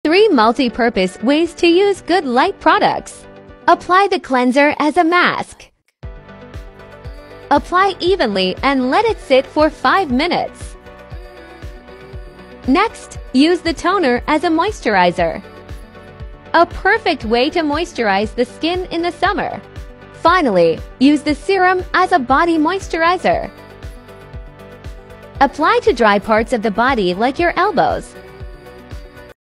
3 multi-purpose ways to use good light products. Apply the cleanser as a mask. Apply evenly and let it sit for 5 minutes. Next, use the toner as a moisturizer. A perfect way to moisturize the skin in the summer. Finally, use the serum as a body moisturizer. Apply to dry parts of the body like your elbows.